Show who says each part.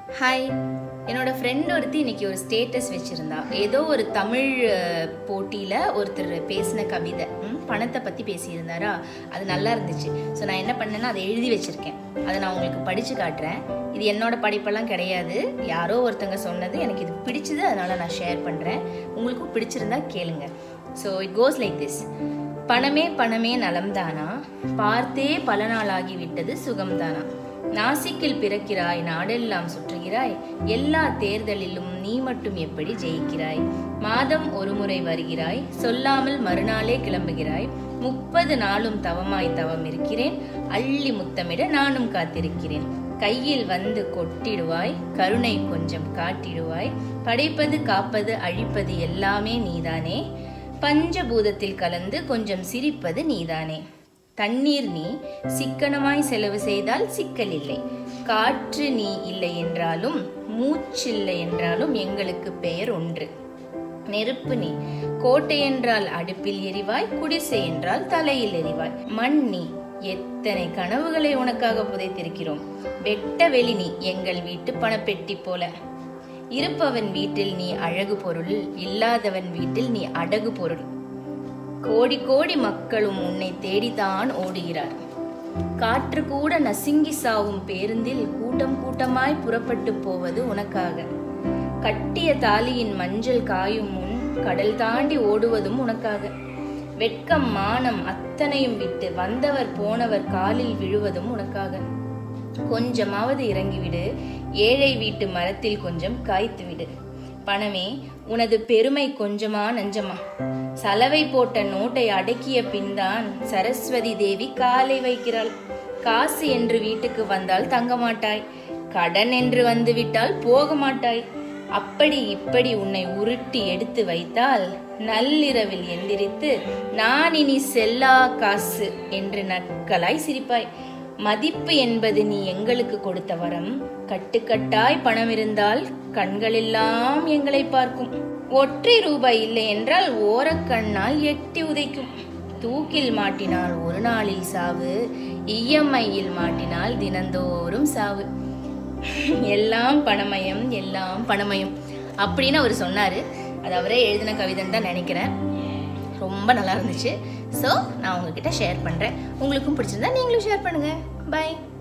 Speaker 1: Hi, என்னோட friend ஒருத்தி இன்னைக்கு ஒரு ஸ்டேட்டஸ் வச்சுருந்தா. ஏதோ ஒரு தமிழ் போட்டியில் ஒருத்தர் பேசின கவிதை பணத்தை பற்றி பேசியிருந்தாரா, அது நல்லா இருந்துச்சு. ஸோ நான் என்ன பண்ணேன்னா அதை எழுதி வச்சுருக்கேன். அதை நான் உங்களுக்கு படித்து காட்டுறேன். இது என்னோட படிப்பெல்லாம் கிடையாது, யாரோ ஒருத்தங்க சொன்னது, எனக்கு இது பிடிச்சது, அதனால் நான் ஷேர் பண்ணுறேன். உங்களுக்கும் பிடிச்சிருந்தா கேளுங்க. So it goes like this. பணமே பணமே நலம்தானா, பார்த்தே பல நாளாகிவிட்டது சுகம்தானா. நாசிக்கில் பிறக்கிறாய், நாடெல்லாம் சுற்றுகிறாய், எல்லா தேர்தலிலும் நீ மட்டும் எப்படி ஜெயிக்கிறாய். மாதம் ஒரு முறை வருகிறாய், சொல்லாமல் மறுநாளே கிளம்புகிறாய். 30 நாளும் தவமாய் தவம் இருக்கிறேன், அள்ளி முத்தமிட நானும் காத்திருக்கிறேன். கையில் வந்து கொட்டிடுவாய், கருணை கொஞ்சம் காட்டிடுவாய். படைப்பது காப்பது அழிப்பது எல்லாமே நீதானே, பஞ்சபூதத்தில் கலந்து கொஞ்சம் சிரிப்பது நீதானே. தண்ணீர் நீ சிக்கனமாய் செலவு செய்தால் சிக்கல் இல்லை. காற்று நீ இல்லை என்றாலும் மூச்சில்லை என்றாலும் எங்களுக்கு பெயர் ஒன்று. நெருப்பு நீ, கோட்டை என்றால் அடுப்பில் எரிவாய், குடிசை என்றால் தலையில் எரிவாய். மண் நீ, எத்தனை கனவுகளை உனக்காக புதைத்திருக்கிறோம். வெட்ட வெளி நீ, எங்கள் வீட்டு பணப்பெட்டி போல. இருப்பவன் வீட்டில் நீ அழகு பொருள், இல்லாதவன் வீட்டில் நீ அடகு பொருள். கோடி கோடி மக்களும் உன்னை தேடித்தான் ஓடுகிறார். காற்று கூட நசுங்கி சாவும் பேருந்தில் கூட்டம் கூட்டமாய் புறப்பட்டு போவது உனக்காக. கட்டிய தாலியின் மஞ்சள் காயும் முன் கடல் தாண்டி ஓடுவதும் உனக்காக. வெட்கம் மானம் அத்தனையும் விட்டு வந்தவர் போனவர் காலில் விழுவதும் உனக்காக. கொஞ்சமாவது இறங்கிவிடு, ஏழை வீட்டு மரத்தில் கொஞ்சம் காய்த்து விடு. பணமே, உனது பெருமை கொஞ்சமா நஞ்சமா. சலவை போட்ட நோட்டை அடக்கிய பின்தான் சரஸ்வதி தேவி காலை வைக்கிறாள். காசு என்று வீட்டுக்கு வந்தால் தங்க மாட்டாய், கடன் என்று வந்து விட்டால் போக மாட்டாய். அப்படி இப்படி உன்னை உருட்டி எடுத்து வைத்தால் நள்ளிரவில் எந்திரித்து நான் இனி செல்லா காசு என்று நக்கலாய் சிரிப்பாய். மதிப்பு என்பது நீ எங்களுக்கு கொடுத்த வரம். கட்டுக்கட்டாய் பணம் இருந்தால் கண்களெல்லாம் எங்களை பார்க்கும். ஒற்றை ரூபாய் இல்லை என்றால் ஓரக்கண்ணால் எட்டி உதைக்கும். தூக்கில் மாட்டினால் ஒரு நாளில் சாவு, இஎம்ஐயில் மாட்டினால் தினந்தோறும் சாவு. எல்லாம் பணமயம், எல்லாம் பணமயம் அப்படின்னு அவர் சொன்னாரு. அது அவரே எழுதின கவிதைன்னு தான் நினைக்கிறேன். ரொம்ப நல்லா இருந்துச்சு. ஸோ நான் உங்ககிட்ட ஷேர் பண்ணுறேன். உங்களுக்கும் பிடிச்சிருந்தா நீங்களும் ஷேர் பண்ணுங்க. பை.